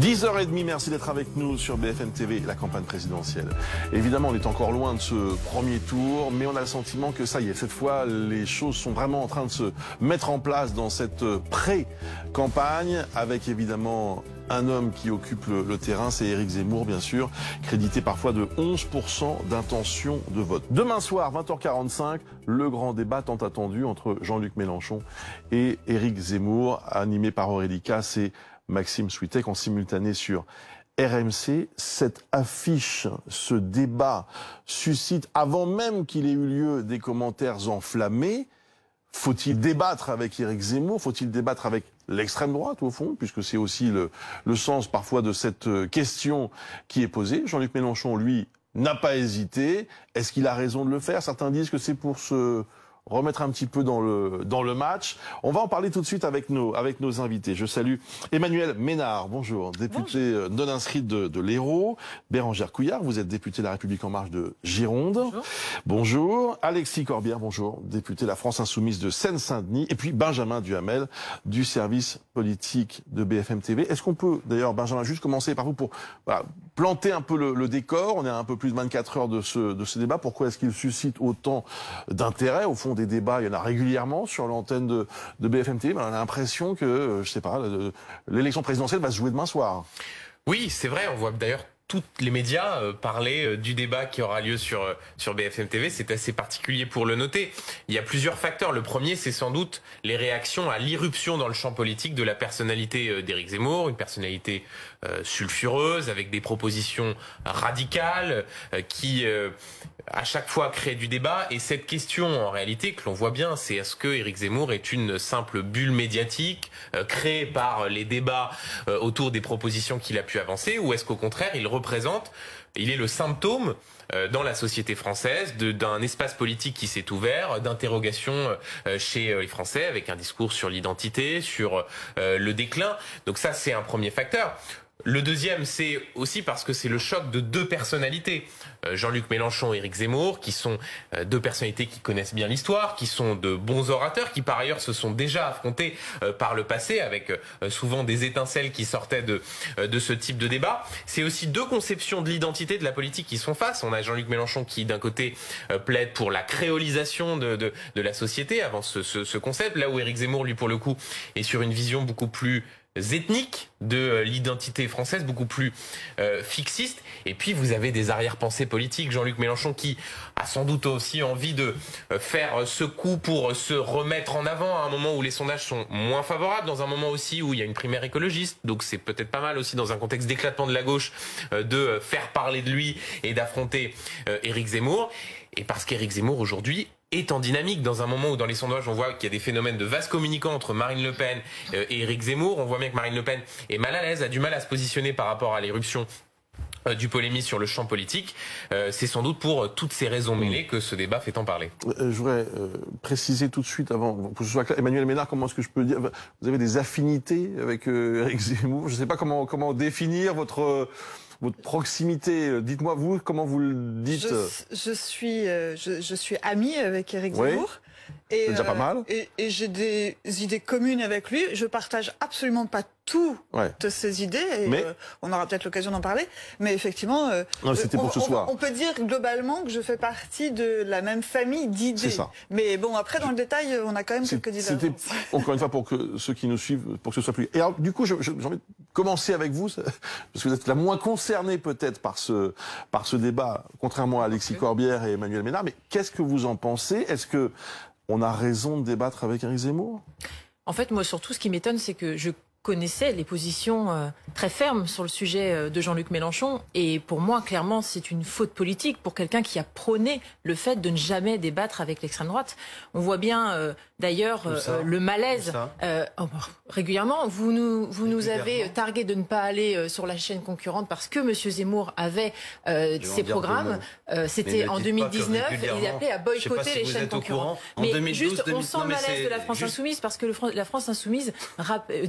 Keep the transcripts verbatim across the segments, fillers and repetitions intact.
dix heures trente, merci d'être avec nous sur B F M T V, la campagne présidentielle. Évidemment, on est encore loin de ce premier tour, mais on a le sentiment que ça y est, cette fois, les choses sont vraiment en train de se mettre en place dans cette pré-campagne, avec évidemment un homme qui occupe le, le terrain, c'est Éric Zemmour, bien sûr, crédité parfois de onze pour cent d'intention de vote. Demain soir, vingt heures quarante-cinq, le grand débat tant attendu entre Jean-Luc Mélenchon et Éric Zemmour, animé par Aurélie Casse et Maxime Switek en simultané sur R M C. Cette affiche, ce débat suscite, avant même qu'il ait eu lieu, des commentaires enflammés. Faut-il débattre avec Éric Zemmour? Faut-il débattre avec l'extrême droite, au fond, puisque c'est aussi le, le sens parfois de cette question qui est posée. Jean-Luc Mélenchon, lui, n'a pas hésité. Est-ce qu'il a raison de le faire? Certains disent que c'est pour se remettre un petit peu dans le, dans le match. On va en parler tout de suite avec nos, avec nos invités. Je salue Emmanuel Ménard, bonjour, député bonjour. non inscrite de, de l'Hérault. Bérangère Couillard, vous êtes député de La République En Marche de Gironde. Bonjour. Bonjour. Alexis Corbière, bonjour, député de la France Insoumise de Seine-Saint-Denis. Et puis Benjamin Duhamel, du service politique de B F M T V. Est-ce qu'on peut, d'ailleurs, Benjamin, juste commencer par vous pour voilà, planter un peu le, le décor? On est à un peu plus de vingt-quatre heures de ce, de ce débat. Pourquoi est-ce qu'il suscite autant d'intérêt? Au fond, des débats, il y en a régulièrement sur l'antenne de, de B F M T V, mais on a l'impression que, je sais pas, l'élection présidentielle va se jouer demain soir. Oui, c'est vrai, on voit d'ailleurs tous les médias euh, parler euh, du débat qui aura lieu sur, euh, sur B F M T V. C'est assez particulier pour le noter. Il y a plusieurs facteurs. Le premier, c'est sans doute les réactions à l'irruption dans le champ politique de la personnalité euh, d'Éric Zemmour, une personnalité euh, sulfureuse, avec des propositions radicales, euh, qui euh, à chaque fois crée du débat. Et cette question, en réalité, que l'on voit bien, c'est est-ce que Éric Zemmour est une simple bulle médiatique euh, créée par les débats euh, autour des propositions qu'il a pu avancer, ou est-ce qu'au contraire, il représente, il est le symptôme euh, dans la société française d'un espace politique qui s'est ouvert, d'interrogations euh, chez les Français, avec un discours sur l'identité, sur euh, le déclin. Donc ça, c'est un premier facteur. Le deuxième, c'est aussi parce que c'est le choc de deux personnalités, euh, Jean-Luc Mélenchon et Éric Zemmour, qui sont euh, deux personnalités qui connaissent bien l'histoire, qui sont de bons orateurs, qui par ailleurs se sont déjà affrontés euh, par le passé, avec euh, souvent des étincelles qui sortaient de, euh, de ce type de débat. C'est aussi deux conceptions de l'identité de la politique qui sont face. On a Jean-Luc Mélenchon qui, d'un côté, euh, plaide pour la créolisation de, de, de la société, avant ce, ce, ce concept, là où Éric Zemmour, lui, pour le coup, est sur une vision beaucoup plus ethnique de l'identité française, beaucoup plus euh, fixiste. Et puis vous avez des arrière-pensées politiques. Jean-Luc Mélenchon qui a sans doute aussi envie de euh, faire ce coup pour se remettre en avant à un moment où les sondages sont moins favorables, dans un moment aussi où il y a une primaire écologiste. Donc c'est peut-être pas mal aussi dans un contexte d'éclatement de la gauche euh, de faire parler de lui et d'affronter euh, Éric Zemmour. Et parce qu'Éric Zemmour aujourd'hui est en dynamique, dans un moment où dans les sondages on voit qu'il y a des phénomènes de vase communicant entre Marine Le Pen et Éric Zemmour. On voit bien que Marine Le Pen est mal à l'aise, a du mal à se positionner par rapport à l'éruption du polémisme sur le champ politique. Euh, c'est sans doute pour toutes ces raisons mêlées que ce débat fait en parler. Euh, je voudrais euh, préciser tout de suite, avant que ce soit clair, Emmanuel Ménard, comment est-ce que je peux dire, vous avez des affinités avec euh, Éric Zemmour? Je ne sais pas comment, comment définir votre... votre proximité, dites-moi vous, comment vous le dites? Je, je suis, euh, je, je suis amie avec Éric Zemmour. Oui. C'est déjà euh, pas mal. Et, et j'ai des idées communes avec lui. Je partage absolument pas toutes ouais. ces idées. Et mais euh, on aura peut-être l'occasion d'en parler. Mais effectivement, euh, non, c'était pour on, ce soir. On, on peut dire globalement que je fais partie de la même famille d'idées. C'est ça. Mais bon, après, dans le détail, on a quand même quelques divergences. C'était, encore une fois, pour que ceux qui nous suivent, pour que ce soit plus... Et alors, du coup, j'ai envie de commencer avec vous, parce que vous êtes la moins concernée peut-être par ce, par ce débat, contrairement à Alexis okay. Corbière et Emmanuel Ménard. Mais qu'est-ce que vous en pensez? Est-ce que on a raison de débattre avec Éric Zemmour? En fait, moi, surtout, ce qui m'étonne, c'est que je connaissais les positions euh, très fermes sur le sujet euh, de Jean-Luc Mélenchon. Et pour moi, clairement, c'est une faute politique pour quelqu'un qui a prôné le fait de ne jamais débattre avec l'extrême droite. On voit bien, euh, d'ailleurs, euh, le malaise. Euh, oh, régulièrement, vous nous, vous nous avez targué de ne pas aller euh, sur la chaîne concurrente parce que M. Zemmour avait euh, ses programmes. Euh, C'était en deux mille dix-neuf. Il appelait à boycotter si les chaînes concurrentes. Mais juste, on sent le malaise de la France Insoumise parce que le, la France Insoumise veut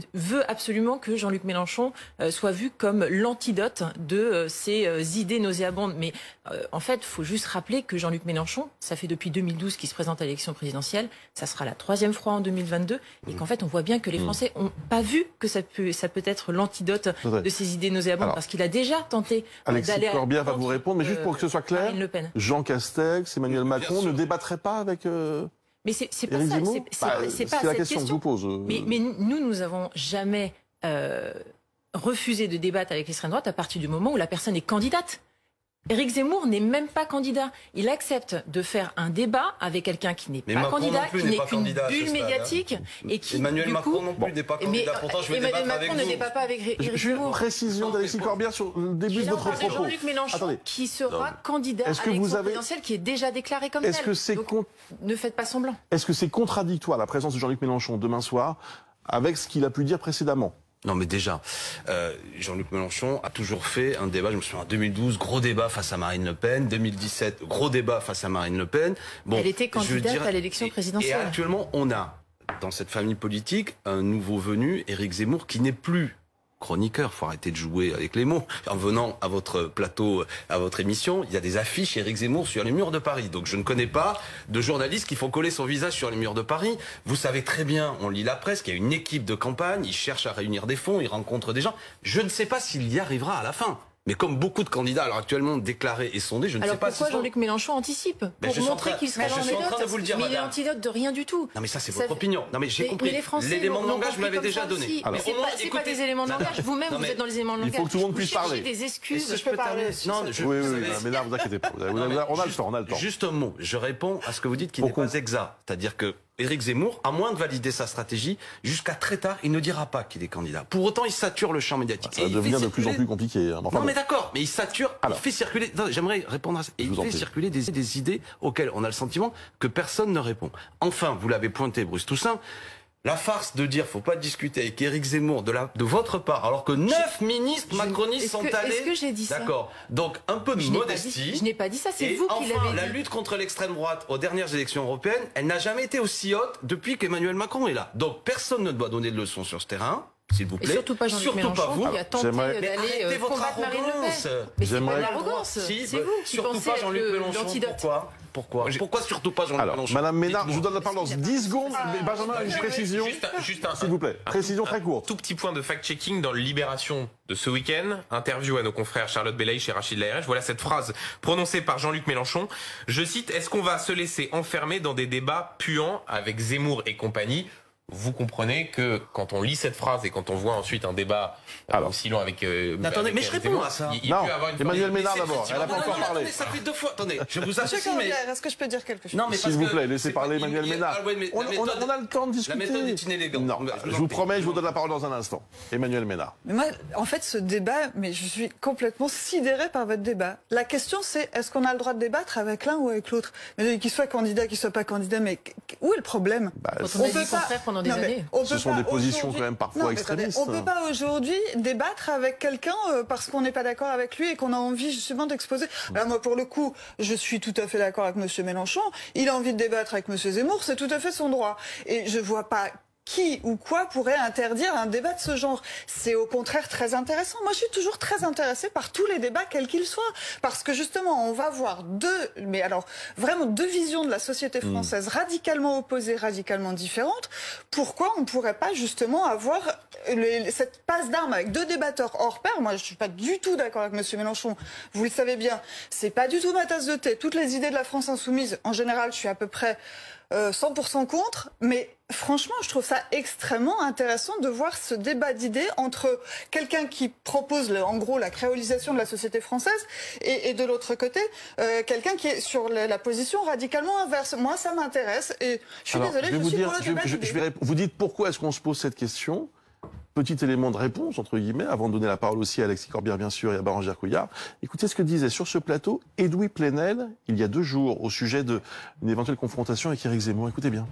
veux absolument que Jean-Luc Mélenchon euh, soit vu comme l'antidote de euh, ces euh, idées nauséabondes. Mais euh, en fait, il faut juste rappeler que Jean-Luc Mélenchon, ça fait depuis deux mille douze qu'il se présente à l'élection présidentielle, ça sera la troisième fois en deux mille vingt-deux, et qu'en fait, on voit bien que les Français n'ont pas vu que ça peut, ça peut être l'antidote de ces idées nauséabondes, Alors, parce qu'il a déjà tenté Alexis d'aller... Alexis Corbière va vous répondre, mais juste pour que ce soit clair, Le Pen. Jean Castex, Emmanuel Macron ne débattraient pas avec... Euh... Mais c'est pas Éric ça, Zemmour c'est bah, pas c'est cette la question, question que je vous pose. Euh... Mais, mais nous, nous avons jamais euh, refusé de débattre avec l'extrême droite à partir du moment où la personne est candidate. Éric Zemmour n'est même pas candidat. Il accepte de faire un débat avec quelqu'un qui n'est pas Macron candidat, non plus qui n'est qu'une candidat bulle médiatique, hein. et qui Emmanuel du Macron coup, non plus n'est pas candidat. Mais, Pourtant, je vais Emmanuel débattre Macron avec ne vous. débat pas avec Éric Juste Zemmour. une précision d'Alexis Corbière sur le début de votre propos. Jean-Luc Mélenchon Attendez. qui sera non. candidat Est-ce à que vous l'élection avez... présidentielle, qui est déjà déclaré comme Est-ce tel. que c'est Donc, con... ne faites pas semblant. Est-ce que c'est contradictoire la présence de Jean-Luc Mélenchon demain soir avec ce qu'il a pu dire précédemment? Non mais déjà, euh, Jean-Luc Mélenchon a toujours fait un débat, je me souviens en deux mille douze, gros débat face à Marine Le Pen, deux mille dix-sept, gros débat face à Marine Le Pen. Bon, Elle était candidate dire, à l'élection présidentielle. Et actuellement, on a, dans cette famille politique, un nouveau venu, Éric Zemmour, qui n'est plus chroniqueur, faut arrêter de jouer avec les mots. En venant à votre plateau, à votre émission, il y a des affiches Éric Zemmour sur les murs de Paris. Donc je ne connais pas de journalistes qui font coller son visage sur les murs de Paris. Vous savez très bien, on lit la presse, qu'il y a une équipe de campagne, il cherche à réunir des fonds, il rencontre des gens. Je ne sais pas s'il y arrivera à la fin. Mais comme beaucoup de candidats alors actuellement déclarés et sondés, je ne alors sais pas pourquoi si Jean-Luc Mélenchon anticipe ben pour montrer qu'il serait je suis en train de l'antidote. vous le dire, mais madame. il est l'antidote de rien du tout. Non mais ça c'est Ça votre fait... opinion. Non mais j'ai compris. L'élément de langage, vous m'avez déjà donné. Alors, mais c'est pas, pas des éléments de langage. Vous-même, vous êtes dans les éléments de langage. Il faut que tout le monde puisse vous parler. des excuses. Je peux parler. Non, je, oui, oui, oui, mais là, vous inquiétez pas. Vous avez, vous avez, on a le temps, on a le temps. Juste un mot. Je réponds à ce que vous dites qui n'est pas exact. C'est-à-dire que Éric Zemmour, à moins de valider sa stratégie, jusqu'à très tard, il ne dira pas qu'il est candidat. Pour autant, il sature le champ médiatique. Ça va devenir de plus en plus compliqué. Hein. Enfin, non, mais d'accord, mais il sature, Alors, il fait circuler... J'aimerais répondre à ça. Et il fait circuler des, des idées auxquelles on a le sentiment que personne ne répond. Enfin, vous l'avez pointé, Bruce Toussaint, la farce de dire faut pas discuter avec Éric Zemmour de, la, de votre part, alors que neuf ministres macronistes sont que, allés. Est-ce que j'ai dit ça? D'accord. Donc un peu de je modestie. Dit, je n'ai pas dit ça, c'est vous qui l'avez enfin, dit. la lutte contre l'extrême droite aux dernières élections européennes, elle n'a jamais été aussi haute depuis qu'Emmanuel Macron est là. Donc personne ne doit donner de leçons sur ce terrain. S'il vous plaît. Et surtout pas Jean-Luc Mélenchon vous. qui a tenté d'aller euh, combattre Marine Le Pen. Mais c'est pas de l'arrogance. Si, c'est vous qui surtout pensez pas Jean-Luc Mélenchon. l'antidote. Pourquoi Pourquoi Pourquoi surtout pas Jean-Luc Alors, Mélenchon Madame Ménard, je vous donne la parole dans dix secondes. Mais Benjamin, une précision. S'il vous plaît, précision très courte. Tout petit point de fact-checking dans le Libération de ce week-end. Interview à nos confrères Charlotte Belaïch et Rachid Laherche. Voilà cette phrase prononcée par Jean-Luc Mélenchon. Je cite, est-ce qu'on va se laisser enfermer dans des débats puants avec Zemmour et compagnie? Vous comprenez que quand on lit cette phrase et quand on voit ensuite un débat Alors, aussi long avec... Euh, attendez, avec mais je réponds Zemmour, à ça. Il, il non, peut avoir une Emmanuel Ménard d'abord, elle n'a pas encore parlé. Attendez, ça fait deux fois. Attendez, je vous Monsieur associe, mais... Est-ce que je peux dire quelque chose? Non, mais s'il vous plaît, laissez parler Emmanuel Ménard. Ah, ouais, mais on, méthode, on, a, on a le temps de discuter. La méthode est inélégante. Non, je, je vous promets, je vous donne la parole dans un instant. Emmanuel Ménard. Mais moi, en fait, ce débat, mais je suis complètement sidérée par votre débat. La question, c'est est-ce qu'on a le droit de débattre avec l'un ou avec l'autre? Mais qu'il soit candidat, qu'il soit pas candidat, mais où est le problème? bah, on, on a dit contraire pendant des non, années. Ce sont des positions quand même parfois non, extrémistes. On ne peut pas aujourd'hui débattre avec quelqu'un euh, parce qu'on n'est pas d'accord avec lui et qu'on a envie justement d'exposer. Là, moi, pour le coup, je suis tout à fait d'accord avec M. Mélenchon. Il a envie de débattre avec M. Zemmour, c'est tout à fait son droit. Et je vois pas qui ou quoi pourrait interdire un débat de ce genre. C'est au contraire très intéressant. Moi, je suis toujours très intéressée par tous les débats, quels qu'ils soient. Parce que justement, on va voir deux, mais alors vraiment deux visions de la société française mmh. radicalement opposées, radicalement différentes. Pourquoi on ne pourrait pas justement avoir les, cette passe d'armes avec deux débatteurs hors pair? Moi, je ne suis pas du tout d'accord avec M. Mélenchon. Vous le savez bien. C'est pas du tout ma tasse de thé. Toutes les idées de la France insoumise, en général, je suis à peu près euh, cent pour cent contre, mais franchement, je trouve ça extrêmement intéressant de voir ce débat d'idées entre quelqu'un qui propose, le, en gros, la créolisation de la société française et, et de l'autre côté, euh, quelqu'un qui est sur la, la position radicalement inverse. Moi, ça m'intéresse et je suis Alors, désolée, je, vais je vous suis dire, pour le je, débat je, d'idées. je vais Vous dites pourquoi est-ce qu'on se pose cette question? Petit élément de réponse, entre guillemets, avant de donner la parole aussi à Alexis Corbière, bien sûr, et à Bérangère Couillard. Écoutez ce que disait sur ce plateau Edoui Plenel, il y a deux jours, au sujet d'une éventuelle confrontation avec Éric Zemmour. Écoutez bien.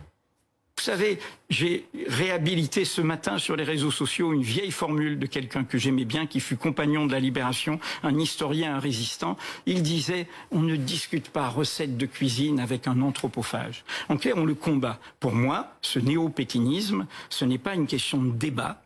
Vous savez, j'ai réhabilité ce matin sur les réseaux sociaux une vieille formule de quelqu'un que j'aimais bien, qui fut compagnon de la Libération, un historien, un résistant. Il disait « On ne discute pas recette de cuisine avec un anthropophage ». En clair, on le combat. Pour moi, ce néo-pétinisme, ce n'est pas une question de débat,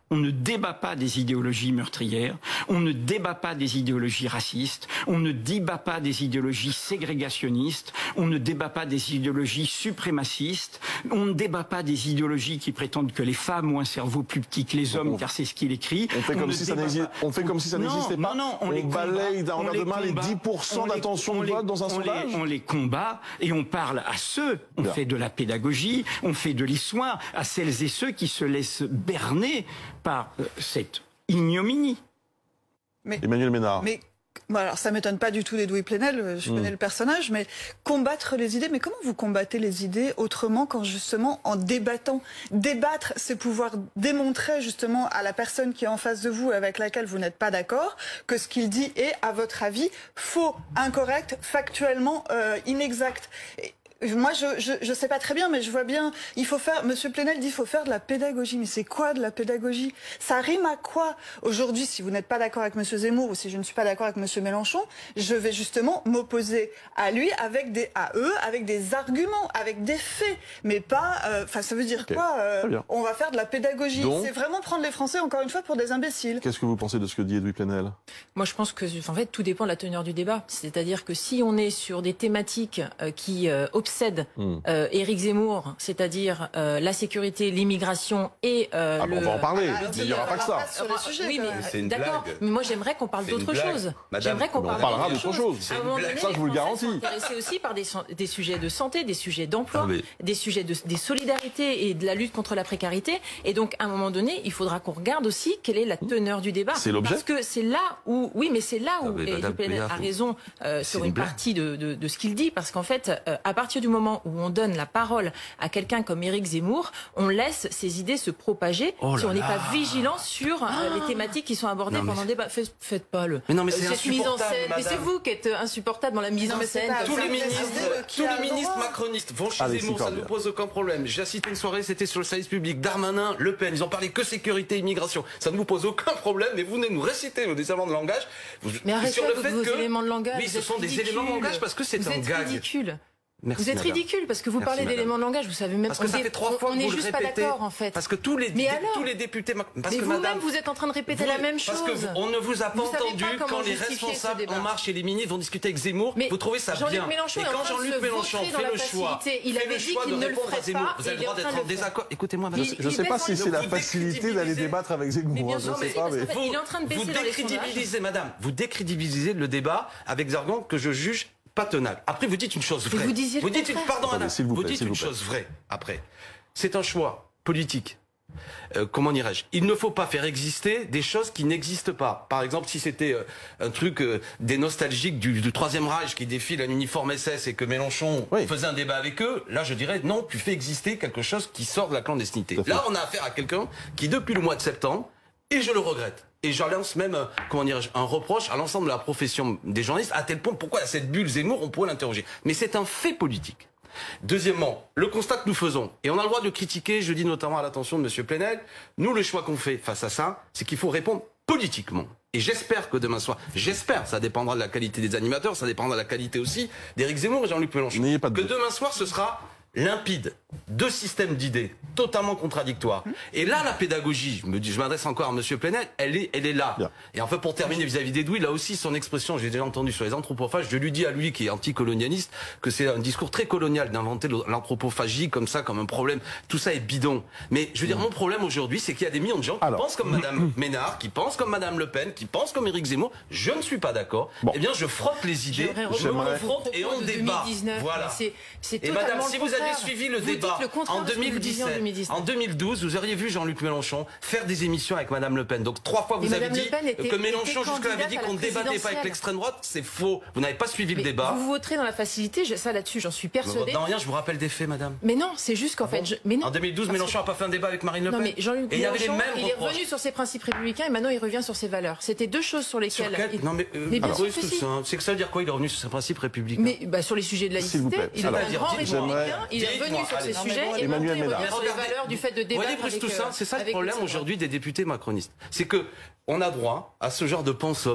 On ne débat pas des idéologies meurtrières, on ne débat pas des idéologies racistes, on ne débat pas des idéologies ségrégationnistes, on ne débat pas des idéologies suprémacistes, on ne débat pas des idéologies qui prétendent que les femmes ont un cerveau plus petit que les hommes, car c'est ce qu'il écrit. On fait comme si ça n'existait on fait comme si ça n'existait pas. Non, non, on, on les balaye d'un on revers les de main les combat, dix pour cent on les- d'intention on de les- vote dans un on sondage. les, on les combat et on parle à ceux, on Bien. fait de la pédagogie, on fait de l'histoire, à celles et ceux qui se laissent berner par euh, cette ignominie. Mais, Emmanuel Ménard. mais bon, alors ça m'étonne pas du tout d'Edoui Plenel, je connais Mm. le personnage, mais combattre les idées, mais comment vous combattez les idées autrement qu'en justement en débattant? Débattre, c'est pouvoir démontrer justement à la personne qui est en face de vous, avec laquelle vous n'êtes pas d'accord, que ce qu'il dit est, à votre avis, faux, incorrect, factuellement euh, inexact. Et, moi, je, je je sais pas très bien, mais je vois bien. Il faut faire. Monsieur Plenel dit, il faut faire de la pédagogie. Mais c'est quoi de la pédagogie? Ça rime à quoi? Aujourd'hui, si vous n'êtes pas d'accord avec Monsieur Zemmour ou si je ne suis pas d'accord avec Monsieur Mélenchon, je vais justement m'opposer à lui avec des à eux, avec des arguments, avec des faits, mais pas. Enfin, ça veut dire Ok. quoi euh, Très bien. On va faire de la pédagogie. Donc- C'est vraiment prendre les Français encore une fois pour des imbéciles. Qu'est-ce que vous pensez de ce que dit Edoui Plenel? Moi, je pense que, en fait, tout dépend de la teneur du débat. C'est-à-dire que si on est sur des thématiques euh, qui euh, obsèdent Hmm. euh, Éric Zemmour, c'est-à-dire euh, la sécurité, l'immigration et euh, Ah, le. bon, on va en parler, Ah, mais il ok, n'y aura on pas que va ça. sur les sujets, oui, quand mais même. C'est une d'accord. blague. Mais moi, j'aimerais qu'on parle C'est une d'autre blague. chose. Madame, J'aimerais qu'on on parle parlera d'autre d'autre chose. chose. À un moment C'est une donné, blague. Ça, je vous le les Français garantis. sont intéressés aussi par des, des sujets de santé, des sujets d'emploi, Ah, mais- des sujets de des solidarités et de la lutte contre la précarité. Et donc, à un moment donné, il faudra qu'on regarde aussi quelle est la teneur du débat. C'est l'objet. Parce que c'est là où, oui, mais c'est là Ah, où mais Éric Madame Plenel Pléa, a faut- raison euh, C'est sur une une blague. partie de, de, de ce qu'il dit, parce qu'en fait, euh, à partir du moment où on donne la parole à quelqu'un comme Éric Zemmour, on laisse ses idées se propager Oh si là on n'est là. pas vigilant sur euh, les thématiques qui sont abordées Non, mais pendant le débat. Faites, faites pas le. Mais non, mais c'est cette mise en insupportable, scène. Mais c'est madame. vous qui êtes insupportable dans la mise Non, en mais c'est scène. pas- comme Tous ça. les Vous avez ministres, décidé qui tous a les le ministres droit. macronistes vont chez Alexis Zemmour, ça ne Corbière. nous pose aucun problème. J'ai assisté une soirée, c'était sur le service public. Darmanin, Le Pen, ils ont parlé que sécurité, immigration. Ça ne vous pose aucun problème, mais vous venez nous réciter nos éléments de langage. Vous- Mais arrêtez sur le avec fait vos que éléments de langage. oui, vous ce êtes sont des ridicule. éléments de langage parce que c'est Vous un êtes gag. ridicule. Merci, Vous êtes madame. ridicule parce que vous Merci, parlez madame. d'éléments de langage. Vous savez même. Parce que on ça est- fait trois on- fois on que n'est vous le juste pas répétez. d'accord en fait. Parce que tous les, Mais dé- alors tous les députés, mac- parce Mais que vous-même, madame, vous êtes en train de répéter vous- la même parce chose. que vous- on ne vous a pas Vous savez entendu pas comment quand les justifier ce responsables débat. En Marche et les ministres vont discuter avec Zemmour. Mais vous trouvez ça Jean-Luc bien. Mélenchon Et est en quand train de Jean-Luc se Mélenchon vautrer dans fait la le choix, facilité. Il fait avait le dit choix qu'il de ne le répondre à ferait Zemmour, pas, vous et avez il le est droit en train d'être de en le faire. désaccord. Écoutez-moi, madame. Il- Je ne sais il pas baisse si dans c'est les la sondages. facilité d'aller débattre avec Zemmour. Mais bien hein, sûr, je mais sais c'est pas, parce mais... qu'en fait, il est en train de baisser vous dans les décrédibilisez, madame, vous décrédibilisez le débat avec des arguments que je juge pas tenables. Après, vous dites une chose Mais vraie. vous disiez le dites une, contraire. pardon, Attendez, madame. s'il vous Vous plaît, dites s'il une vous plaît. chose vraie. Après, c'est un choix politique. Euh, comment dirais-je? Il ne faut pas faire exister des choses qui n'existent pas. Par exemple, si c'était euh, un truc euh, des nostalgiques du, du Troisième Reich qui défile un uniforme S S et que Mélenchon Oui. faisait un débat avec eux, là je dirais non, tu fais exister quelque chose qui sort de la clandestinité. Tout à fait. Là, on a affaire à quelqu'un qui, depuis le mois de septembre, et je le regrette. Et j'en lance même, euh, comment dirais-je, un reproche à l'ensemble de la profession des journalistes, à tel point pourquoi cette bulle Zemmour, on pourrait l'interroger. Mais c'est un fait politique. Deuxièmement, le constat que nous faisons, et on a le droit de le critiquer, je dis notamment à l'attention de M. Plenel, nous le choix qu'on fait face à ça, c'est qu'il faut répondre politiquement. Et j'espère que demain soir, j'espère, ça dépendra de la qualité des animateurs, ça dépendra de la qualité aussi d'Éric Zemmour et Jean-Luc Mélenchon, N'ayez pas de que doute. demain soir ce sera limpide, deux systèmes d'idées totalement contradictoires. Et là, la pédagogie, je me dis, je m'adresse encore à M. Plenel, elle est, elle est là. Bien. Et enfin, pour terminer vis-à-vis d'Edoui, là aussi, son expression, j'ai déjà entendu sur les anthropophages, je lui dis à lui, qui est anticolonialiste, que c'est un discours très colonial d'inventer l'anthropophagie comme ça, comme un problème. Tout ça est bidon. Mais je veux dire, mon problème aujourd'hui, c'est qu'il y a des millions de gens qui Alors. pensent comme Madame Ménard, qui pensent comme Madame Le Pen, qui pensent comme Éric Zemmour. Je ne suis pas d'accord. Bon. Eh bien, je frotte les idées, J'aimerais je reprendre vos confronte et propos on de débat. deux mille dix-neuf. Voilà. C'est- c'est Et madame, totalement si le vous aviez contraire. suivi le Vous débat dites le contraire en de ce que vous disiez en deux mille dix-sept, deux mille dix-neuf. en deux mille douze, vous auriez vu Jean-Luc Mélenchon faire des émissions avec Madame Le Pen. Donc trois fois Mais vous avez Madame dit Le Pen était- que Mélenchon était jusque-là avait dit candidate à qu'on la ne débattait pas avec présidentielle. l'extrême droite. C'est faux. Vous n'avez pas suivi le Mais débat. vous voterez dans la facilité, je- ça là-dessus, j'en suis persuadée. Dans rien, je vous rappelle des faits, madame. Mais non, c'est juste qu'en Ah fait, bon je- mais non. En deux mille douze, Parce Mélenchon n'a pas fait un débat avec Marine Le Non Pen. mais Jean-Luc Et il y avait les Mélenchon, mêmes il est reproches. revenu sur ses principes républicains et maintenant il revient sur ses valeurs. C'était deux choses sur Sur lesquelles. quel il- Non mais, euh, Mais bien alors, sûr oui, que tout si. ça, hein. C'est que ça veut dire quoi? Il est revenu sur ses principes républicains. Mais bah, sur les sujets de S'il vous laïcité, plaît. il est Alors, un grand dites-moi. républicain, il est Dites-moi, revenu sur allez. ces Non, mais sujets bon, et Emmanuel maintenant il Ménard. revient sur les Regardez. valeurs du fait de Vous voyez débattre plus avec tout ça, euh, c'est ça le avec problème l'extrême aujourd'hui des députés macronistes. C'est que on a droit à ce genre de pensum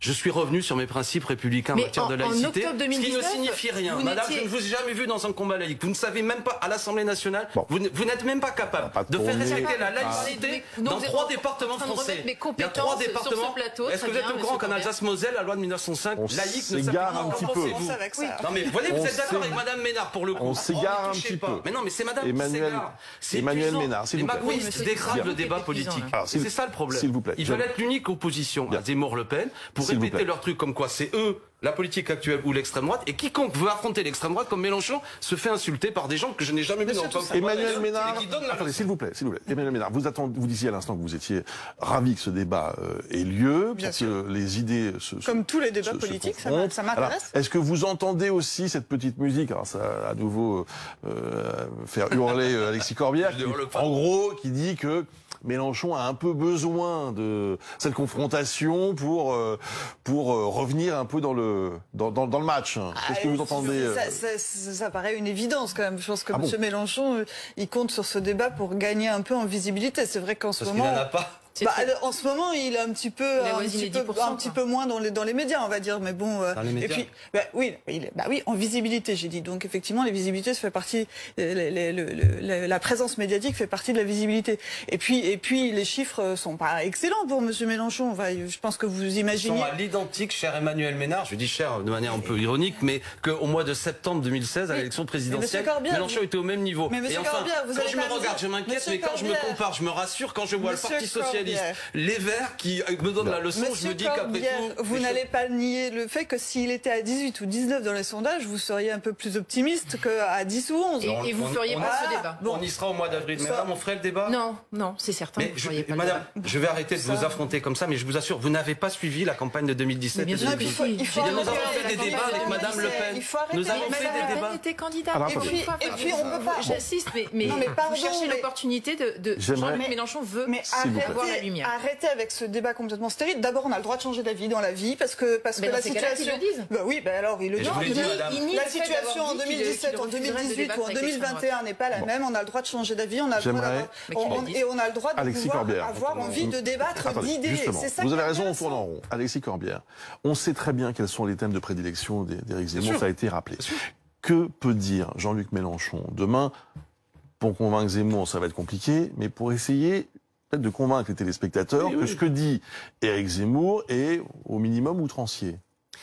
Je suis revenu sur mes principes républicains Mais en matière en- de en laïcité, octobre deux mille ce qui ne dix-neuf, signifie rien. vous Madame, n'étiez- je ne vous ai jamais vu dans un combat laïque. Vous ne savez même pas, à l'Assemblée nationale, Bon. vous, n- vous n'êtes même pas capable pas de faire tourner. respecter la Ah. laïcité Donc, dans vous êtes trois en- départements en train de français. remettre mes Il y a trois compétences sur ce départements. plateau, Est-ce très que vous êtes bien, au courant monsieur qu'en Corbett. Alsace-Moselle, la loi de mille neuf cent cinq, On laïque ne s'égare s'applique un pas. petit Qu'en peu. pensez-vous avec ça. Non mais voyez, vous On êtes d'accord s'é- avec Madame Ménard pour le coup. On Oh, s'égare ne un touchez petit pas. peu. Mais non, mais c'est Madame Emmanuel- Ségard. C'est Emmanuel épuisant. Ménard, s'il Les vous plaît. macronistes Oui, monsieur dégradent Ségard. le débat Épuisant, politique. là. Alors, Et s'il- c'est ça le problème. s'il vous plaît. Ils Je- veulent être l'unique opposition Bien. à Zemmour-Le Pen pour S'il vous répéter plaît. leur truc comme quoi c'est eux, la politique actuelle ou l'extrême droite, et quiconque veut affronter l'extrême droite comme Mélenchon se fait insulter par des gens que je n'ai jamais vu dans le camp. Emmanuel Ménard, et qui donnent la attendez, leçon. s'il vous plaît, s'il vous plaît. Emmanuel Ménard, vous attendez, vous disiez à l'instant que vous étiez ravi que ce débat euh, ait lieu, Bien pour sûr. que les idées se, se- Comme tous les débats se- se politiques, ça confrontent. m'a- ça m'intéresse. Alors, est-ce que vous entendez aussi cette petite musique, alors ça à nouveau euh, faire hurler euh, Alexis Corbière, Je qui, hurle pas. en gros, qui dit que Mélenchon a un peu besoin de cette confrontation pour euh, pour euh, revenir un peu dans le dans dans, dans le match. Qu'est-ce que vous Ah, entendez euh, ça, ça, ça, ça paraît une évidence quand même. Je pense que Ah bon M. Mélenchon, euh, il compte sur ce débat pour gagner un peu en visibilité. C'est vrai qu'en ce Parce qu'il moment, n'en a pas. C'est bah, très- en ce moment, il est un petit peu, Il un avoisine petit les peu, dix pour cent, un petit quoi. peu moins dans les dans les médias, on va dire. Mais bon, euh, Dans les et médias. puis, bah oui, il est- bah oui, en visibilité, j'ai dit. Donc effectivement, les visibilités, ça fait partie, euh, les- les- le- le- la présence médiatique fait partie de la visibilité. Et puis, et puis, les chiffres sont pas excellents pour M. Mélenchon. Enfin, je pense que vous Ils sont imaginez. à l'identique, cher Emmanuel Ménard, je dis cher de manière un peu ironique, mais qu'au mois de septembre deux mille seize, à Mais- l'élection mais présidentielle, monsieur Corbière, Mélenchon vous- était au même niveau. Mais monsieur Et enfin, Corbière, vous quand allez je me pas me regarde, dire- je m'inquiète, Monsieur mais quand je me Corbière. compare, je me rassure, quand je vois Monsieur le Parti Socialiste, Corbière. les Verts qui me donnent la leçon, je Monsieur me dis qu'après Corbière, tout... vous les n'allez choses- pas nier le fait que s'il était à dix-huit ou dix-neuf dans les sondages, vous seriez un peu plus optimiste qu'à dix ou onze. Et, et vous on- feriez on- pas ce Voilà. débat. Bon. On y sera au mois d'avril. Ça- Madame, on ferait le débat Non, non, c'est certain. Mais vous je- feriez pas le madame, débat. je vais arrêter de Ça- vous affronter comme ça, mais je vous assure, vous n'avez pas suivi la campagne de deux mille dix-sept. Mais bien et sûr deux que mille Il faut, si. il faut J'ai Nous arrêter avons avec fait des la débats campagne avec de Madame Le deux mille sept. Pen. Il faut arrêter Nous avons avec fait Madame des Le Pen. débats. Elle était candidate. Alors, Et attendez. puis, Et puis- et puis, on peut pas- J'insiste, mais, mais, Non, mais pardon, vous cherchez mais- l'opportunité de, de J'aimerais- Jean-Luc Mélenchon veut Mais S'il vous plaît. avoir la arrêtez, lumière. arrêtez avec ce débat complètement stérile. D'abord, on a le droit de changer d'avis dans la vie parce que parce Mais que dans la ces cas-là, situation. qu'ils le disent. Bah oui, bah alors il le Et dit. je vous l'ai Il dit, nie- madame. Il nie La le fait situation d'avoir en dit qu'il- deux mille dix-sept, qu'il en refuserait de deux mille dix-huit débattre ou en avec deux mille vingt et un n'est pas la Bon. même. On a le droit de changer d'avis, on a le droit J'aimerais- d'avoir- Mais qui on- l'a on- dit et on a le droit de Alexis pouvoir Corbière. avoir envie de débattre Attendez, d'idées. justement, C'est ça vous qui avez est raison, on intéressant. tourne en rond. Alexis Corbière, on sait très bien quels sont les thèmes de prédilection d'É- d'Éric Zemmour, sûr. ça a été rappelé. Bien sûr. Que peut dire Jean-Luc Mélenchon demain pour convaincre Zemmour, ça va être compliqué, mais pour essayer peut-être de convaincre les téléspectateurs Oui, que oui. ce que dit Éric Zemmour est au minimum outrancier.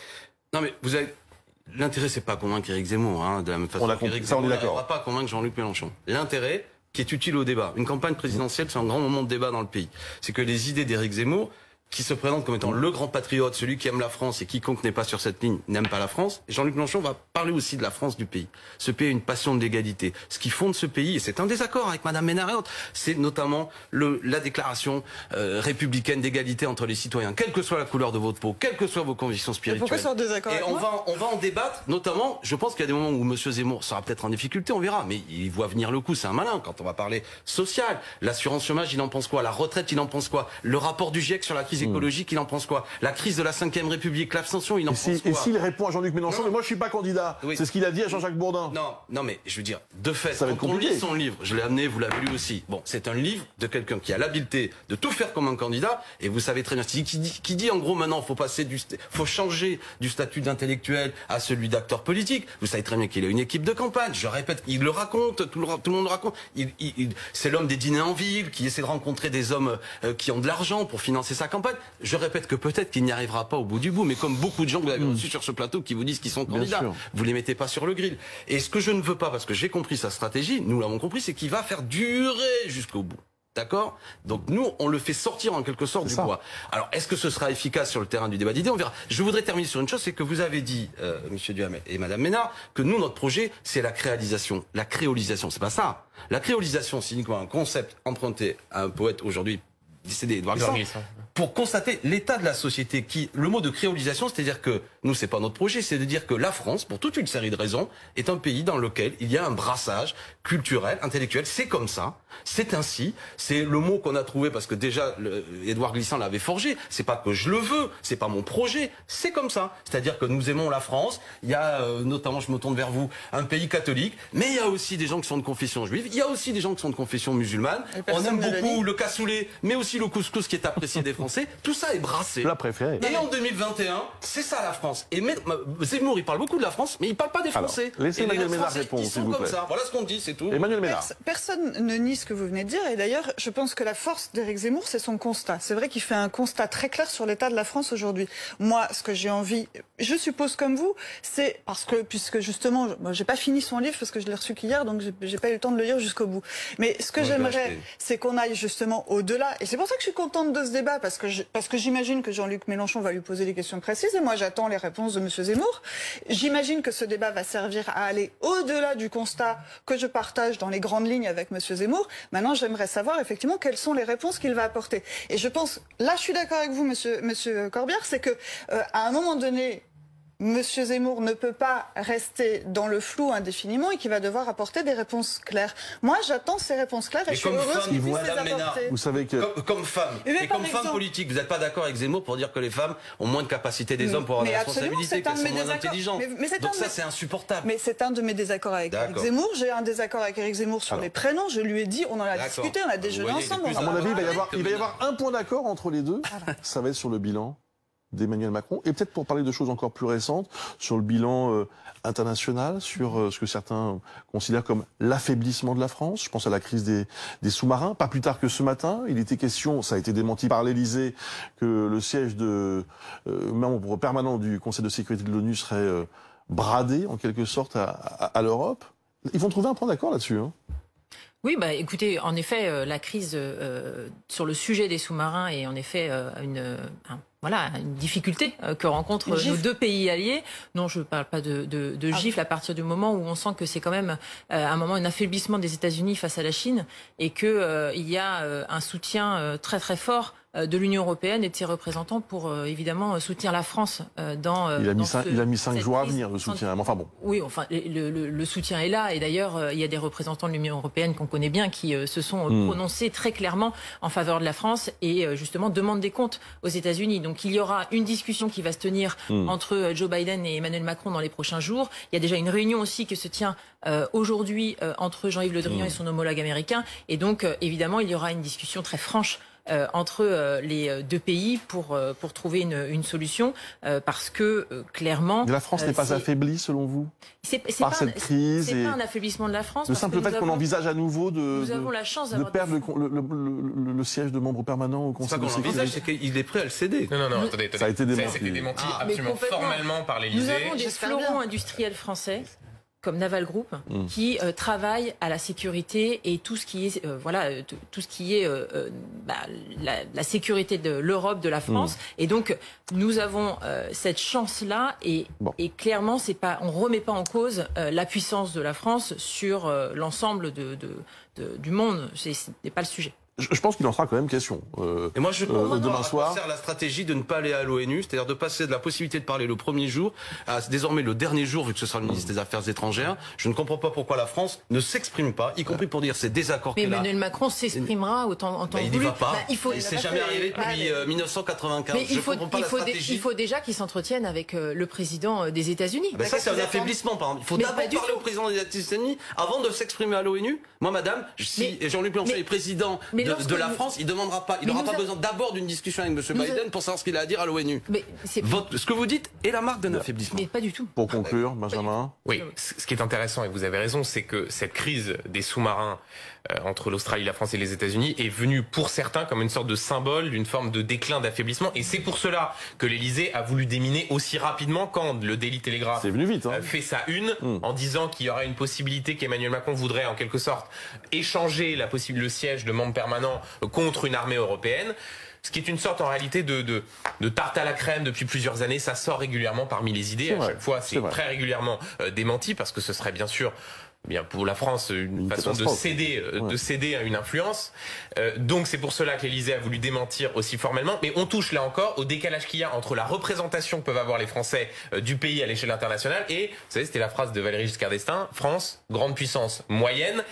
Non mais vous avez... L'intérêt, c'est pas convaincre Éric Zemmour, hein, de la même façon On a qu'Éric compris, ça, on est Zemmour d'accord. n'arrivera pas à convaincre Jean-Luc Mélenchon. L'intérêt, qui est utile au débat, une campagne présidentielle, c'est un grand moment de débat dans le pays, c'est que les idées d'Éric Zemmour, qui se présente comme étant le grand patriote, celui qui aime la France, et quiconque n'est pas sur cette ligne n'aime pas la France, et Jean-Luc Mélenchon va parler aussi de la France du pays. Ce pays a une passion de l'égalité. Ce qui fonde ce pays, et c'est un désaccord avec Madame Ménard et autres, c'est notamment le, la déclaration euh, républicaine d'égalité entre les citoyens, quelle que soit la couleur de votre peau, quelles que soient vos convictions spirituelles. pourquoi sont en désaccord Et avec on moi va, on va en débattre, notamment, je pense qu'il y a des moments où Monsieur Zemmour sera peut-être en difficulté, on verra, mais il voit venir le coup, c'est un malin, quand on va parler social, l'assurance chômage, il en pense quoi, la retraite, il en pense quoi, le rapport du GIEC sur la crise écologique, il en pense quoi, la crise de la cinquième République, l'abstention, il en Et pense si- quoi. et s'il répond à Jean-Luc Mélenchon, Non. mais moi je suis pas candidat, Oui. c'est ce qu'il a dit à Jean-Jacques Bourdin. Non, non, mais je veux dire, de fait, Ça va être quand on compliqué. lit son livre, je l'ai amené, vous l'avez lu aussi. Bon, c'est un livre de quelqu'un qui a l'habileté de tout faire comme un candidat, et vous savez très bien, qui dit, qui dit en gros maintenant, faut passer du, st- faut changer du statut d'intellectuel à celui d'acteur politique. Vous savez très bien qu'il a une équipe de campagne. Je répète, il le raconte, tout le, tout le monde le raconte. Il, il- il- c'est l'homme des dîners en ville, qui essaie de rencontrer des hommes euh, qui ont de l'argent pour financer sa campagne. Je répète que peut-être qu'il n'y arrivera pas au bout du bout, mais comme beaucoup de gens que vous avez reçus sur ce plateau qui vous disent qu'ils sont Bien candidats, sûr. vous les mettez pas sur le grill. Et ce que je ne veux pas, parce que j'ai compris sa stratégie, nous l'avons compris, c'est qu'il va faire durer jusqu'au bout. D'accord? Donc nous, on le fait sortir en quelque sorte C'est du ça. bois. Alors, est-ce que ce sera efficace sur le terrain du débat d'idées? On verra. Je voudrais terminer sur une chose, c'est que vous avez dit, euh, Monsieur Duhamel et Madame Ménard, que nous, notre projet, c'est la créalisation, la créolisation. C'est pas ça. La créolisation, c'est uniquement un concept emprunté à un poète aujourd'hui décédé, Édouard Édouard Glissant, Glissant. pour constater l'état de la société. Qui, le mot de créolisation, c'est-à-dire que nous, c'est pas notre projet, c'est de dire que la France, pour toute une série de raisons, est un pays dans lequel il y a un brassage culturel, intellectuel. C'est comme ça. C'est ainsi. C'est le mot qu'on a trouvé parce que déjà, le, Édouard Glissant l'avait forgé. C'est pas que je le veux, c'est pas mon projet. C'est comme ça. C'est-à-dire que nous aimons la France. Il y a, euh, notamment, je me tourne vers vous, un pays catholique. Mais il y a aussi des gens qui sont de confession juive. Il y a aussi des gens qui sont de confession musulmane. On aime beaucoup le cassoulet, mais aussi le couscous qui est apprécié des Français. Tout ça est brassé. Plat préféré. Et en deux mille vingt et un, c'est ça la France. Et mais, Zemmour, il parle beaucoup de la France, mais il parle pas des Français. Alors, laissez et Emmanuel les Ménard Français, répondre, ils s'il sont vous comme plaît. ça. Voilà ce qu'on dit, c'est tout. Emmanuel Ménard. Pers- Personne ne nie ce que vous venez de dire. Et d'ailleurs, je pense que la force d'Éric Zemmour, c'est son constat. C'est vrai qu'il fait un constat très clair sur l'état de la France aujourd'hui. Moi, ce que j'ai envie, je suppose comme vous, c'est parce que, puisque justement, moi, j'ai pas fini son livre parce que je l'ai reçu qu'hier, donc j'ai- j'ai pas eu le temps de le lire jusqu'au bout. Mais ce que Moi, je l'ai j'aimerais, acheté. c'est qu'on aille justement au-delà. Et c'est pour ça que je suis contente de ce débat, parce que je- parce que j'imagine que Jean-Luc Mélenchon va lui poser des questions précises, et moi j'attends les réponses de M. Zemmour. J'imagine que ce débat va servir à aller au-delà du constat que je partage dans les grandes lignes avec M. Zemmour. Maintenant, j'aimerais savoir effectivement quelles sont les réponses qu'il va apporter. Et je pense, là je suis d'accord avec vous, Monsieur, Monsieur Corbière, c'est que euh, à un moment donné, Monsieur Zemmour ne peut pas rester dans le flou indéfiniment et qu'il va devoir apporter des réponses claires. Moi, j'attends ces réponses claires et Mais je suis comme heureuse femme, qu'il puisse Madame les Ménard, apporter. Vous savez que Comme, comme femme, Mais et par comme exemple- femme politique, vous n'êtes pas d'accord avec Zemmour pour dire que les femmes ont moins de capacité des hommes pour avoir Mais des absolument, responsabilités, c'est un qu'elles de sont mes moins désaccords. intelligentes. Mais- mais c'est Donc un de ça, mes- c'est insupportable. Mais c'est un de mes désaccords avec Éric D'accord. Zemmour. J'ai un désaccord avec Éric Zemmour sur Alors. les prénoms. Je lui ai dit, on en a D'accord. discuté, on a Vous déjeuné voyez, ensemble. il y a on à en mon a avis, il va y parlé. avoir, il va y avoir un point d'accord entre les deux. Ça va être sur le bilan d'Emmanuel Macron. Et peut-être pour parler de choses encore plus récentes, sur le bilan euh, international, sur euh, ce que certains considèrent comme l'affaiblissement de la France. Je pense à la crise des, des sous-marins. Pas plus tard que ce matin, il était question, ça a été démenti par l'Élysée, que le siège de euh, membre permanent du Conseil de sécurité de l'ONU serait euh, bradé, en quelque sorte, à, à, à l'Europe. Ils vont trouver un point d'accord là-dessus, hein. Oui, bah écoutez, en effet, euh, la crise euh, sur le sujet des sous-marins est en effet euh, une, un, voilà, une difficulté euh, que rencontrent Une nos gifle. deux pays alliés. Non, je ne parle pas de, de, de Ah. gifle à partir du moment où on sent que c'est quand même euh, un moment un affaiblissement des États-Unis face à la Chine et que euh, il y a euh, un soutien euh, très très fort euh, de l'Union européenne et de ses représentants pour euh, évidemment soutenir la France euh, dans. Euh, Il a mis dans cinq, ce- il a mis cinq cette jours à crise. venir, le soutien. Mais enfin bon. Oui, enfin, le, le, le soutien est là. Et d'ailleurs, euh, il y a des représentants de l'Union européenne qu'on connaît bien qui euh, se sont euh, Mm. prononcés très clairement en faveur de la France et euh, justement demandent des comptes aux États-Unis. Donc il y aura une discussion qui va se tenir Mm. entre euh, Joe Biden et Emmanuel Macron dans les prochains jours. Il y a déjà une réunion aussi qui se tient euh, aujourd'hui euh, entre Jean-Yves Le Drian Mm. et son homologue américain. Et donc, euh, évidemment, il y aura une discussion très franche Euh, entre euh, les euh, deux pays pour euh, pour trouver une, une solution euh, parce que euh, clairement Mais la France euh, n'est pas c'est- affaiblie, selon vous, c'est c'est par pas cette un- crise c'est et pas un affaiblissement de la France. le parce simple que fait nous qu'on avons- envisage à nouveau de, Nous de, avons la chance de d'avoir perdre des- le, con- le, le, le- le siège de membre permanent au C'est Conseil pas de qu'on l'envisage, sécurité. c'est qu'il est prêt à le céder. Non, non, non, Nous- attendez, attendez. Ça a été démenti. Ça a été démenti Ah, mais absolument complètement. formellement par Nous l'Élysée. avons des J'espère fleurons bien. industriels français comme Naval Group Mm. qui euh, travaillent à la sécurité et tout ce qui est euh, voilà euh, t- tout ce qui est euh, euh, bah, la, la sécurité de l'Europe, de la France. Et donc nous avons euh, cette chance là et, Bon. et clairement c'est pas on remet pas en cause euh, la puissance de la France sur euh, l'ensemble de, de, de- du monde. C'est ce n'est pas le sujet. Je, je pense qu'il en sera quand même question. Euh, Et moi, je Euh, comprends demain à soir. quoi sert la stratégie de ne pas aller à l'ONU, c'est-à-dire de passer de la possibilité de parler le premier jour à désormais le dernier jour, vu que ce sera le ministre des Affaires étrangères. Je ne comprends pas pourquoi la France ne s'exprime pas, y compris pour dire ces désaccords Mais qu'elle a. Emmanuel Macron s'exprimera autant en temps Bah, il n'y voulu. va pas. Bah, il faut Et c'est pas jamais fait- arrivé Ah, depuis mais- euh, mille neuf cent quatre-vingt-quinze. Mais Je il faut, comprends pas il, la faut dé- stratégie. il faut déjà qu'il s'entretienne avec euh, le président euh, des États-Unis. Ben ça, c'est un Qu'est-ce que affaiblissement, par exemple. Il faut Mais d'abord pas du parler tout. au président des États-Unis avant de s'exprimer à l'ONU. Moi, madame, si Mais- Jean-Luc Mélenchon mais- est président mais de, lorsque de la nous- France, il ne demandera pas, il Mais n'aura nous pas a- besoin d'abord d'une discussion avec M. Nous a- Biden pour savoir ce qu'il a à dire à l'ONU. Mais c'est Votre- Ce que vous dites est la marque d'un affaiblissement. mais pas du tout. pour conclure, Benjamin. Oui, c- ce qui est intéressant, et vous avez raison, c'est que cette crise des sous-marins euh, entre l'Australie, la France et les États-Unis est venue pour certains comme une sorte de symbole d'une forme de déclin, d'affaiblissement. Et c'est pour cela que l'Élysée a voulu déminer aussi rapidement quand le Daily Telegraph C'est venu vite, hein. euh, fait sa une Mm. en disant qu'il y aura une possibilité qu'Emmanuel Macron voudrait en quelque sorte échanger la possible, le siège de membre permanent euh, contre une armée européenne. Ce qui est une sorte en réalité de, de, de tarte à la crème depuis plusieurs années. Ça sort régulièrement parmi les idées. C'est À vrai, chaque fois, c'est c'est vrai. très régulièrement euh, démenti parce que ce serait bien sûr bien pour la France une, Une façon de catastrophe. céder euh, Ouais. de céder à une influence. Euh, donc c'est pour cela que l'Élysée a voulu démentir aussi formellement. Mais on touche là encore au décalage qu'il y a entre la représentation que peuvent avoir les Français euh, du pays à l'échelle internationale et, vous savez, c'était la phrase de Valéry Giscard d'Estaing, France, grande puissance moyenne.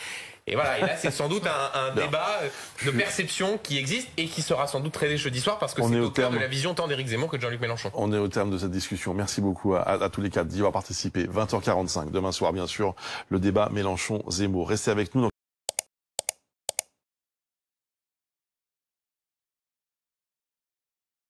Et voilà, et là c'est sans doute un, un débat de perception qui existe et qui sera sans doute traité jeudi soir parce que c'est au cœur de la vision tant d'Éric Zemmour que de Jean-Luc Mélenchon. On est au terme de cette discussion. Merci beaucoup à, à, à tous les quatre d'y avoir participé. vingt heures quarante-cinq, demain soir bien sûr, le débat Mélenchon-Zemmour. Restez avec nous.